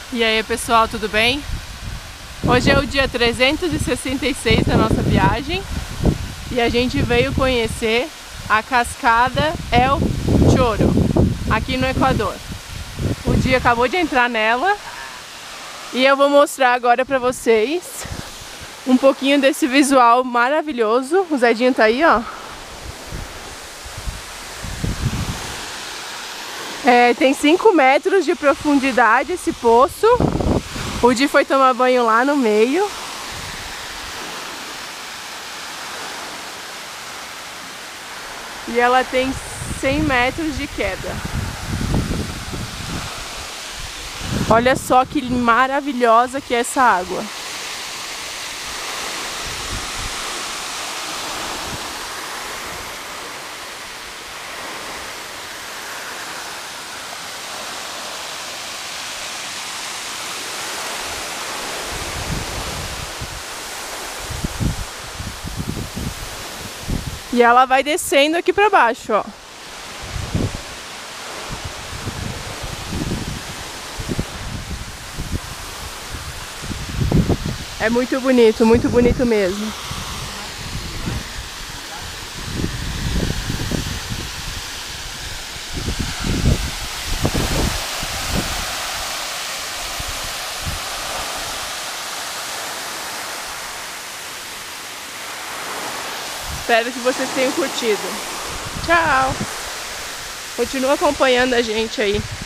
E aí pessoal, tudo bem? Hoje é o dia 366 da nossa viagem e a gente veio conhecer a cascada El Choro, aqui no Equador. O dia acabou de entrar nela e eu vou mostrar agora pra vocês um pouquinho desse visual maravilhoso. O Zedinho tá aí, ó. Tem 5 metros de profundidade esse poço. O Di foi tomar banho lá no meio. E ela tem 100 metros de queda. Olha só que maravilhosa que é essa água. E ela vai descendo aqui pra baixo, ó. É muito bonito mesmo. Espero que vocês tenham curtido. Tchau! Continua acompanhando a gente aí.